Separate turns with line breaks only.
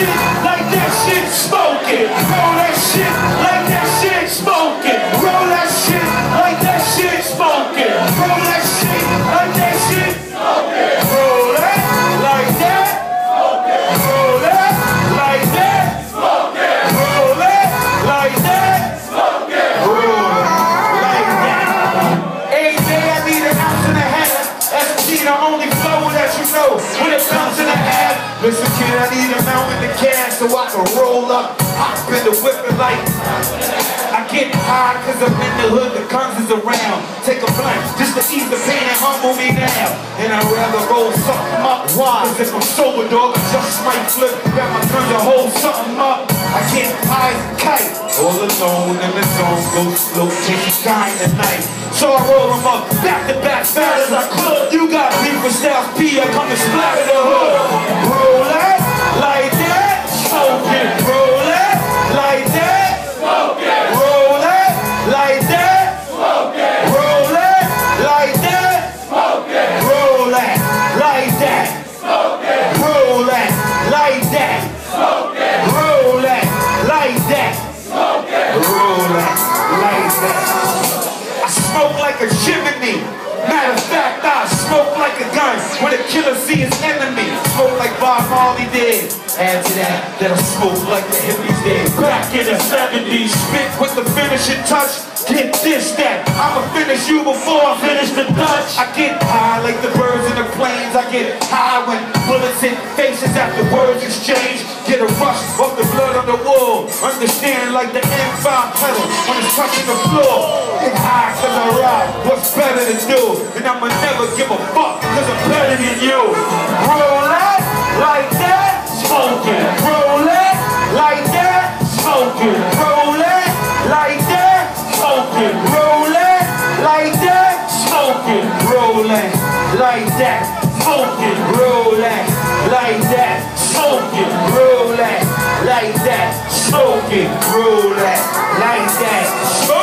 shit like that shit smoking. Roll that shit like that shit smoking. Roll that shit like that shit smoking. Roll that shit like that shit smoking. Roll that like that. Roll that like that. Roll that like that. Roll like that. Every day I need an ounce and a half. SG the only flow that you know when it comes to the half. Listen kid, I need a mountain to cash so I can roll up, hop in the whip and like I get high cause I'm in the hood, the guns is around. Take a blunt just to ease the pain and humble me down. And I'd rather roll something up. Why? Cause if I'm sober dog, I just might flip. Grab my guns and hold something up. I get high as a kite, all alone and the zone goes slow, taking time tonight. So I roll them up, back to back, fast as I could. You got beef with Styles P, I come and splatter the hood. Roll that, like that, smoking. Roll that, like that, smoking. Roll that, like that, smoking. Roll that, like that, smoking. Roll that, like that, smoking. Roll that, like that, smoking. Roll that, like that, smoking. Roll that, like that. I smoke like a chimney. Matter of fact, I smoke like a gun when a killer see his enemy. Smoke like Bob Marley did. Add to that I smoke like the hippies did. Back in the 70s, spit with the finishing touch. Get this, that I'ma finish you before I finish the Dutch. I get high like the birds in the planes. I get high when bullets hit faces after words exchange. Get a rush of the blood on the wall. Understand like the M5 pedal when it's touching the floor. Get high cause I ride, what's better to do? And I'ma never give a fuck cause I'm better than you. Roll that, like that, smoking. Roll that, like that, smoking. Roll that, like that, smoking. Roll that, like that, smoking. Roll that, like that, smoking. Roll that, like that, smoking. Roll that, like that, smoking. Roll that, like that, smoking.